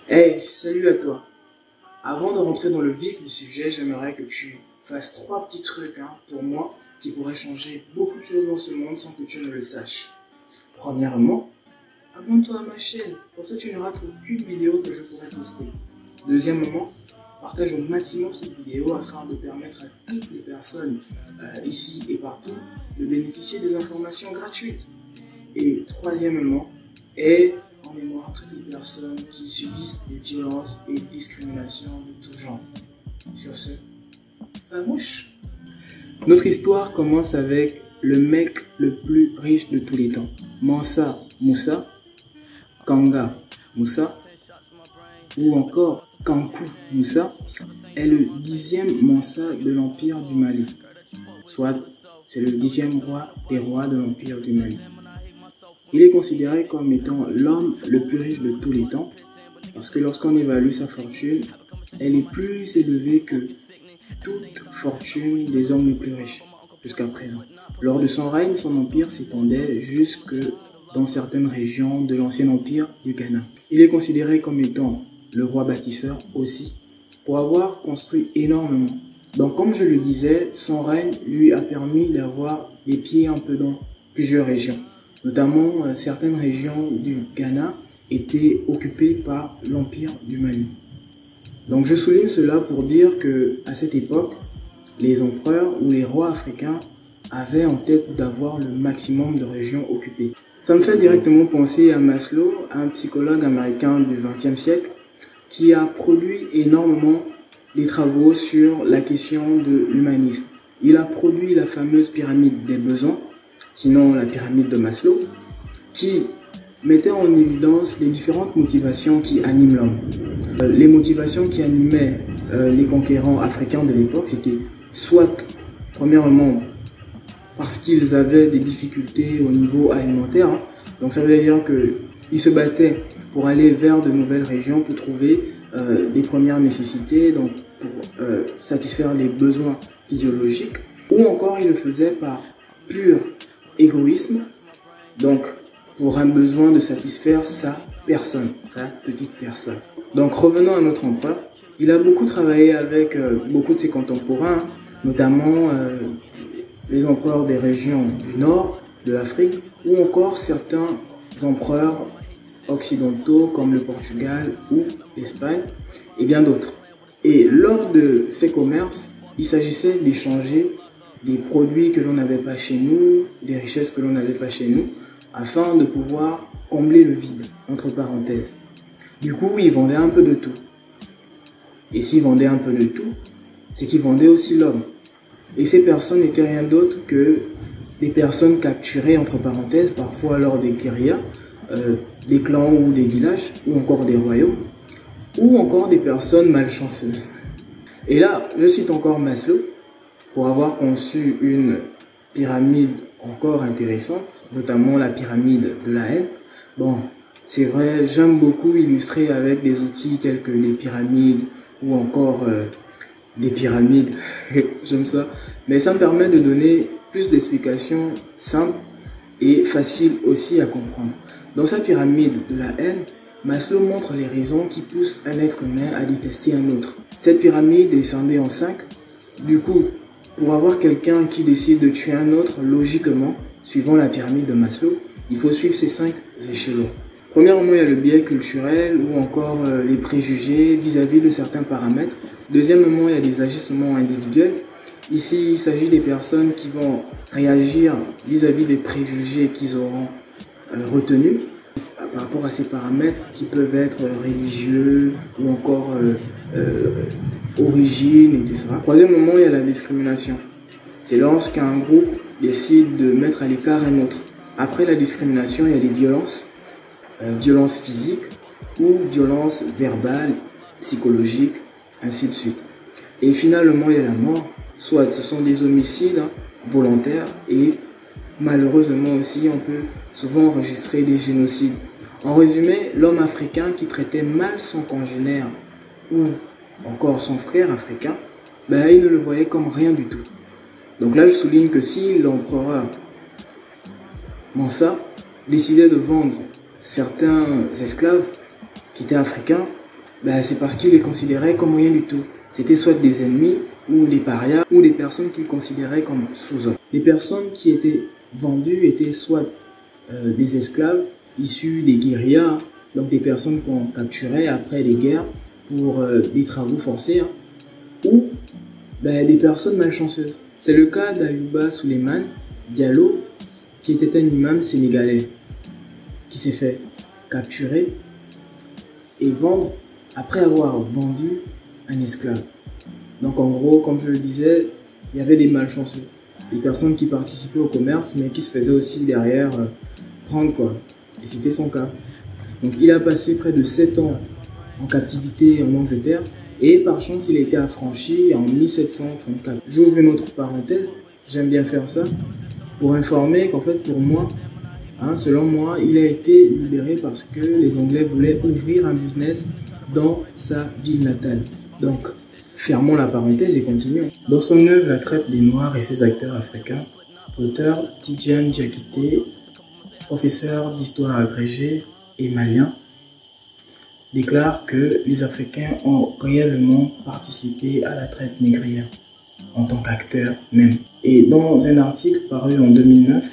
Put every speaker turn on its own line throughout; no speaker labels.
Hey, salut à toi. Avant de rentrer dans le vif du sujet, j'aimerais que tu fasses trois petits trucs pour moi qui pourraient changer beaucoup de choses dans ce monde sans que tu ne le saches. Premièrement, abonne-toi à ma chaîne, comme ça tu ne rates aucune vidéo que je pourrai poster. Deuxièmement, partage au maximum cette vidéo afin de permettre à toutes les personnes ici et partout de bénéficier des informations gratuites. Et troisièmement, aide en mémoire toutes les personnes qui subissent des violences et discriminations de tout genre. Sur ce, mouche. Notre histoire commence avec le mec le plus riche de tous les temps. Mansa Moussa, Kanga Moussa, ou encore Kankou Moussa, est le 10e Mansa de l'Empire du Mali. Soit, c'est le 10e roi des rois de l'Empire du Mali. Il est considéré comme étant l'homme le plus riche de tous les temps, parce que lorsqu'on évalue sa fortune, elle est plus élevée que toute fortune des hommes les plus riches jusqu'à présent. Lors de son règne, son empire s'étendait jusque dans certaines régions de l'ancien empire du Ghana. Il est considéré comme étant le roi bâtisseur aussi, pour avoir construit énormément. Donc comme je le disais, son règne lui a permis d'avoir des pieds un peu dans plusieurs régions. Notamment, certaines régions du Ghana étaient occupées par l'Empire du Mali. Donc je souligne cela pour dire que à cette époque, les empereurs ou les rois africains avaient en tête d'avoir le maximum de régions occupées. Ça me fait directement penser à Maslow, un psychologue américain du XXe siècle, qui a produit énormément des travaux sur la question de l'humanisme. Il a produit la fameuse pyramide des besoins, sinon la pyramide de Maslow, qui mettait en évidence les différentes motivations qui animent l'homme. Les motivations qui animaient les conquérants africains de l'époque, c'était soit, premièrement, parce qu'ils avaient des difficultés au niveau alimentaire, donc ça veut dire qu'ils se battaient pour aller vers de nouvelles régions pour trouver des premières nécessités, donc pour satisfaire les besoins physiologiques, ou encore ils le faisaient par pur égoïsme, donc pour un besoin de satisfaire sa personne, sa petite personne. Donc revenons à notre empereur, il a beaucoup travaillé avec beaucoup de ses contemporains, notamment les empereurs des régions du nord de l'Afrique, ou encore certains empereurs occidentaux comme le Portugal ou l'Espagne, et bien d'autres. Et lors de ces commerces, il s'agissait d'échanger des produits que l'on n'avait pas chez nous, des richesses que l'on n'avait pas chez nous, afin de pouvoir combler le vide, entre parenthèses. Du coup, ils vendaient un peu de tout. Et s'ils vendaient un peu de tout, c'est qu'ils vendaient aussi l'homme. Et ces personnes n'étaient rien d'autre que des personnes capturées, entre parenthèses, parfois lors des guérillas, des clans ou des villages, ou encore des royaumes, ou encore des personnes malchanceuses. Et là, je cite encore Maslow, pour avoir conçu une pyramide encore intéressante, notamment la pyramide de la haine. Bon, c'est vrai, j'aime beaucoup illustrer avec des outils tels que les pyramides ou encore des pyramides, j'aime ça. Mais ça me permet de donner plus d'explications simples et faciles aussi à comprendre. Dans sa pyramide de la haine, Maslow montre les raisons qui poussent un être humain à détester un autre. Cette pyramide est scindée en 5. Du coup, pour avoir quelqu'un qui décide de tuer un autre, logiquement, suivant la pyramide de Maslow, il faut suivre ces 5 échelons. Premièrement, il y a le biais culturel ou encore les préjugés vis-à-vis de certains paramètres. Deuxièmement, il y a des agissements individuels. Ici, il s'agit des personnes qui vont réagir vis-à-vis des préjugés qu'ils auront retenus par rapport à ces paramètres qui peuvent être religieux ou encore origine, etc. Troisièmement, il y a la discrimination. C'est lorsqu'un groupe décide de mettre à l'écart un autre. Après la discrimination, il y a les violences, violences physiques ou violences verbales, psychologiques, ainsi de suite. Et finalement, il y a la mort. Soit ce sont des homicides volontaires et malheureusement aussi, on peut souvent enregistrer des génocides. En résumé, l'homme africain qui traitait mal son congénère ou encore son frère africain, il ne le voyait comme rien du tout. Donc là, je souligne que si l'empereur Mansa décidait de vendre certains esclaves qui étaient africains, c'est parce qu'ils les considéraient comme rien du tout. C'était soit des ennemis, ou des parias, ou des personnes qu'ils considéraient comme sous-hommes. Les personnes qui étaient vendues étaient soit des esclaves issus des guérillas, donc des personnes qu'on capturait après les guerres pour des travaux forcés, ou des personnes malchanceuses. C'est le cas d'Ayouba Suleiman Diallo, qui était un imam sénégalais, qui s'est fait capturer et vendre après avoir vendu un esclave. Donc en gros, comme je le disais, il y avait des malchanceux, des personnes qui participaient au commerce, mais qui se faisaient aussi derrière prendre quoi. Et c'était son cas. Donc il a passé près de 7 ans en captivité en Angleterre, et par chance il a été affranchi en 1734. J'ouvre une autre parenthèse, j'aime bien faire ça, pour informer qu'en fait pour moi, selon moi, il a été libéré parce que les Anglais voulaient ouvrir un business dans sa ville natale. Donc, fermons la parenthèse et continuons. Dans son œuvre La traite des Noirs et ses acteurs africains, l'auteur Tidjane Diakité, professeur d'histoire agrégé et malien, déclare que les Africains ont réellement participé à la traite négrière en tant qu'acteurs même. Et dans un article paru en 2009,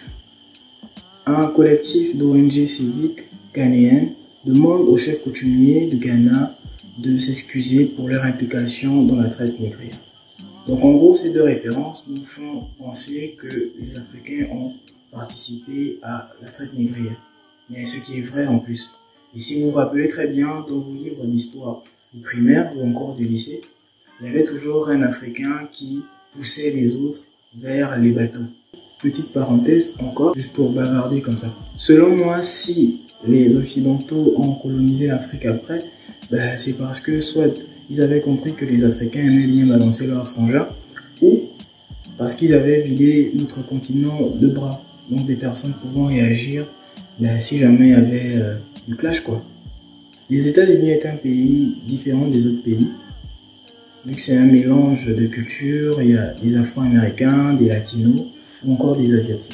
un collectif d'ONG civiques ghanéennes demande aux chefs coutumiers de Ghana de s'excuser pour leur implication dans la traite négrière. Donc en gros, ces deux références nous font penser que les Africains ont participé à la traite négrière. Mais ce qui est vrai en plus. Et si vous vous rappelez très bien dans vos livres d'histoire du primaire ou encore du lycée, il y avait toujours un Africain qui poussait les autres vers les bateaux. Petite parenthèse encore, juste pour bavarder comme ça. Selon moi, si les Occidentaux ont colonisé l'Afrique après, c'est parce que soit ils avaient compris que les Africains aimaient bien balancer leur frangin, ou parce qu'ils avaient vidé notre continent de bras. Donc des personnes pouvant réagir si jamais il y avait du clash quoi. Les États-Unis est un pays différent des autres pays. Vu que c'est un mélange de cultures, il y a des Afro-Américains, des Latinos, ou encore des Asiatiques.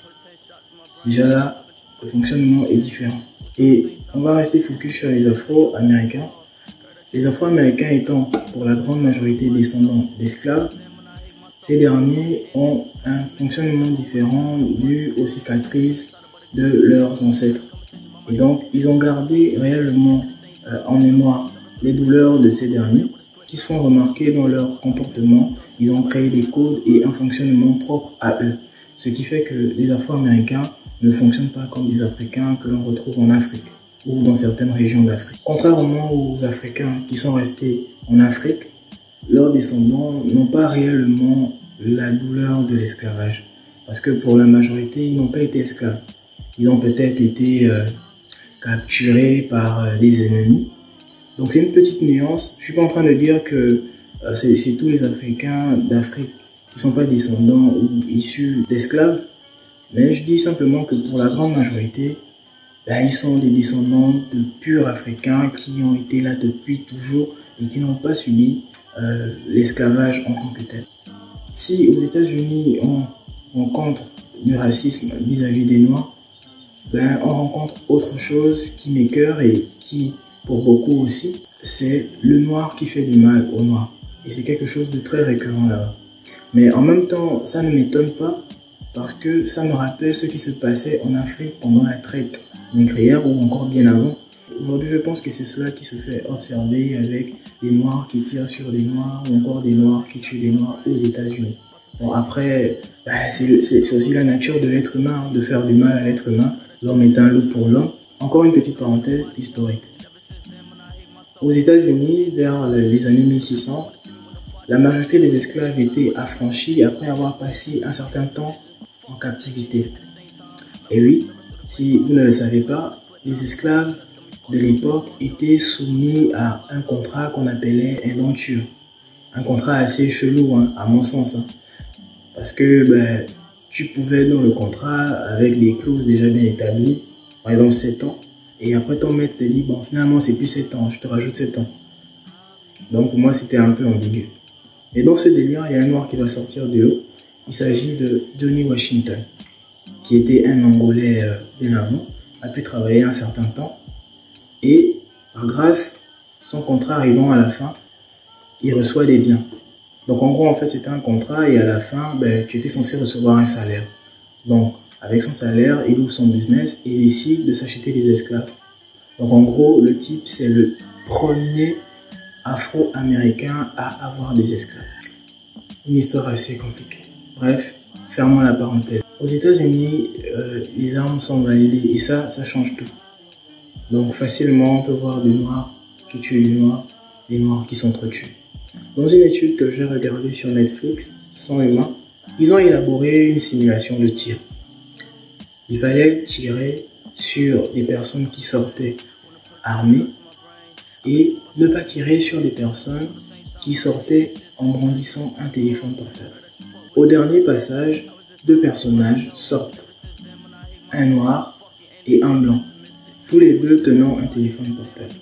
Déjà là, le fonctionnement est différent. Et on va rester focus sur les Afro-Américains. Les Afro-Américains étant pour la grande majorité descendants d'esclaves, ces derniers ont un fonctionnement différent dû aux cicatrices de leurs ancêtres. Et donc, ils ont gardé réellement en mémoire les douleurs de ces derniers, qui se font remarquer dans leur comportement. Ils ont créé des codes et un fonctionnement propre à eux. Ce qui fait que les Afro-Américains ne fonctionnent pas comme des Africains que l'on retrouve en Afrique ou dans certaines régions d'Afrique. Contrairement aux Africains qui sont restés en Afrique, leurs descendants n'ont pas réellement la douleur de l'esclavage. Parce que pour la majorité, ils n'ont pas été esclaves. Ils ont peut-être été capturés par des ennemis. Donc c'est une petite nuance. Je suis pas en train de dire que c'est tous les Africains d'Afrique qui sont pas descendants ou issus d'esclaves, mais je dis simplement que pour la grande majorité, ils sont des descendants de purs Africains qui ont été là depuis toujours et qui n'ont pas subi l'esclavage en tant que tel. Si aux États-Unis on rencontre du racisme vis-à-vis des Noirs, on rencontre autre chose qui m'écœure et qui, pour beaucoup aussi, c'est le noir qui fait du mal au noir. Et c'est quelque chose de très récurrent là-bas. Mais en même temps, ça ne m'étonne pas parce que ça me rappelle ce qui se passait en Afrique pendant la traite négrière ou encore bien avant. Aujourd'hui, je pense que c'est cela qui se fait observer avec des noirs qui tirent sur des noirs ou encore des noirs qui tuent des noirs aux États-Unis. Bon, après, c'est aussi la nature de l'être humain, de faire du mal à l'être humain. L'homme est un loup pour l'homme. Encore une petite parenthèse historique. Aux États-Unis, vers les années 1600, la majorité des esclaves étaient affranchis après avoir passé un certain temps en captivité. Et oui, si vous ne le savez pas, les esclaves de l'époque étaient soumis à un contrat qu'on appelait indenture. Un contrat assez chelou, à mon sens. Parce que tu pouvais dans le contrat, avec des clauses déjà bien établies, par exemple 7 ans, et après ton maître te dit, bon finalement c'est plus 7 ans, je te rajoute 7 ans. Donc pour moi c'était un peu ambigu. Et dans ce délire, il y a un noir qui va sortir du lot. Il s'agit de Johnny Washington, qui était un Angolais bien avant, a pu travailler un certain temps. Et par grâce son contrat arrivant à la fin, il reçoit des biens. Donc en gros, en fait, c'était un contrat et à la fin, tu étais censé recevoir un salaire. Donc, avec son salaire, il ouvre son business et il décide de s'acheter des esclaves. Donc en gros, le type, c'est le premier afro-américain à avoir des esclaves. Une histoire assez compliquée. Bref, fermons la parenthèse. Aux États-Unis, les armes sont validées et ça change tout. Donc facilement, on peut voir des noirs qui tuent des noirs qui s'entretuent. Dans une étude que j'ai regardée sur Netflix, 100 humains, ils ont élaboré une simulation de tir. Il fallait tirer sur des personnes qui sortaient armées et ne pas tirer sur des personnes qui sortaient en brandissant un téléphone portable. Au dernier passage, 2 personnages sortent, un noir et un blanc, tous les deux tenant un téléphone portable.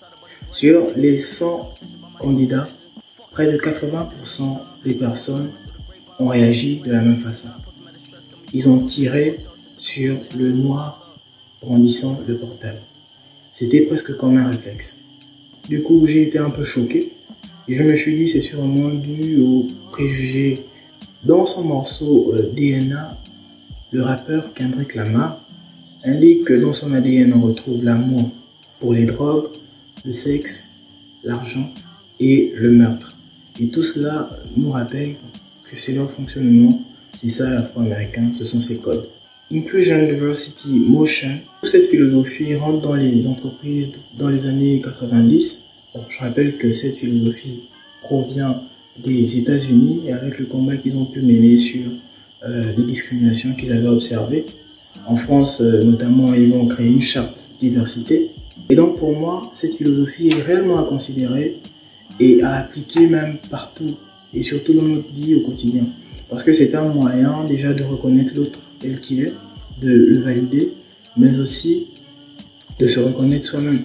Sur les 100 candidats, près de 80% des personnes ont réagi de la même façon. Ils ont tiré sur le noir brandissant le portable. C'était presque comme un réflexe. Du coup, j'ai été un peu choqué et je me suis dit c'est sûrement dû aux préjugés. Dans son morceau DNA, le rappeur Kendrick Lamar indique que dans son ADN on retrouve l'amour pour les drogues, le sexe, l'argent et le meurtre. Et tout cela nous rappelle que c'est leur fonctionnement, c'est ça l'afro-américain, ce sont ses codes. Inclusion, Diversity, Motion, toute cette philosophie rentre dans les entreprises dans les années 90. Bon, je rappelle que cette philosophie provient des États-Unis et avec le combat qu'ils ont pu mener sur les discriminations qu'ils avaient observées. En France, notamment, ils vont créer une charte diversité. Et donc pour moi, cette philosophie est réellement à considérer et à appliquer même partout et surtout dans notre vie au quotidien. Parce que c'est un moyen déjà de reconnaître l'autre tel qu'il est, de le valider, mais aussi de se reconnaître soi-même.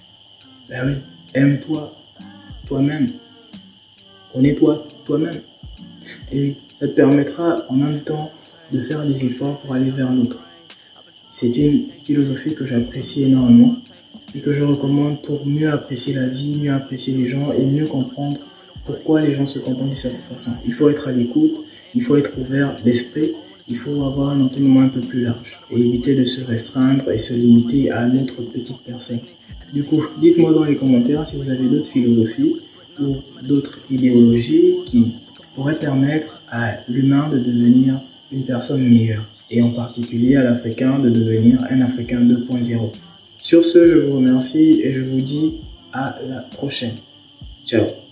Ben oui, aime-toi, toi-même. Connais-toi, toi-même. Et oui, ça te permettra en même temps de faire des efforts pour aller vers l'autre. C'est une philosophie que j'apprécie énormément et que je recommande pour mieux apprécier la vie, mieux apprécier les gens et mieux comprendre pourquoi les gens se comportent de cette façon. Il faut être à l'écoute, il faut être ouvert d'esprit, il faut avoir un entendement un peu plus large et éviter de se restreindre et se limiter à notre petite personne. Du coup, dites-moi dans les commentaires si vous avez d'autres philosophies ou d'autres idéologies qui pourraient permettre à l'humain de devenir une personne meilleure et en particulier à l'Africain de devenir un Africain 2.0. Sur ce, je vous remercie et je vous dis à la prochaine. Ciao.